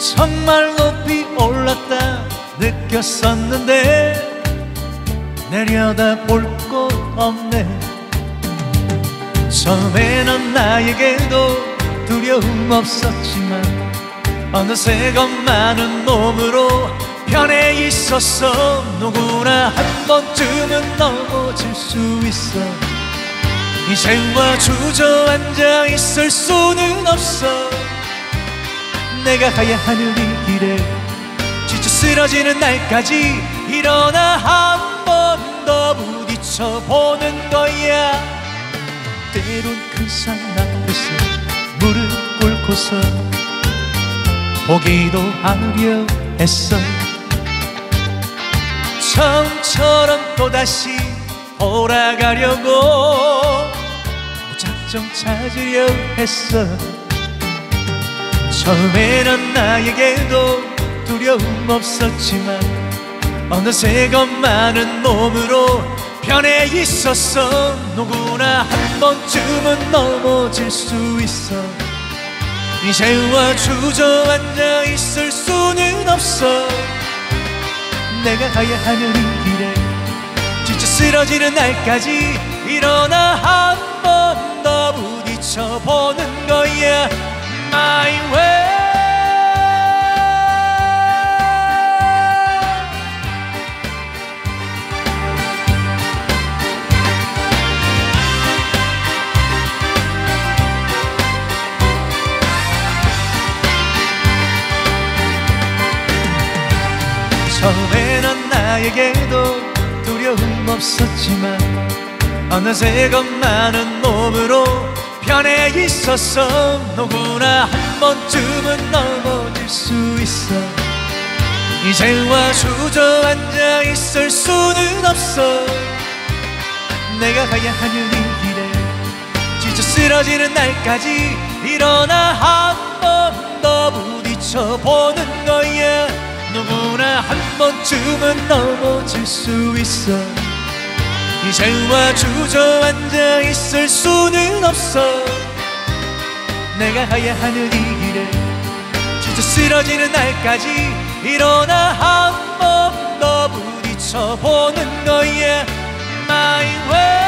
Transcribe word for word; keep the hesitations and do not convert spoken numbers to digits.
정말 높이 올랐다 느꼈었는데 내려다 볼 곳 없네. 처음에는 나에게도 두려움 없었지만 어느새 겁많은 몸으로 변해 있었어. 누구나 한 번쯤은 넘어질 수 있어. 이제와 주저앉아 있을 수는 없어. 내가 가야 하는 이 길에 지쳐 쓰러지는 날까지 일어나 한 번 더 부딪혀보는 거야. 때론 큰 산 앞에서 무릎 꿇고서 보기도 하려 했어. 처음처럼 또다시 돌아가려고 무작정 찾으려 했어. 처음에는 나에게도 두려움 없었지만 어느새 겁많은 몸으로 변해 있었어. 누구나 한 번쯤은 넘어질 수 있어. 이제와 주저앉아 있을 수는 없어. 내가 가야 하는 이 길에 지쳐 쓰러지는 날까지 일어나 한 번 더 부딪혀보는 거야. My way. 처음에는 나에게도 두려움 없었지만 어느새 겁많은 몸으로 변해 있었어. 누구나 한 번쯤은 넘어질 수 있어. 이제와 주저앉아 있을 수는 없어. 내가 가야 하는 이 길에 지쳐 쓰러지는 날까지 일어나 한 번 더 부딪혀보는 거야. 누구나 한 번쯤은 넘어질 수 있어. 이제와 주저앉아 있을 수는 없어. 내가 가야 하는 이 길에 지쳐 쓰러지는 날까지 일어나 한 번 더 부딪혀보는 거야. My way.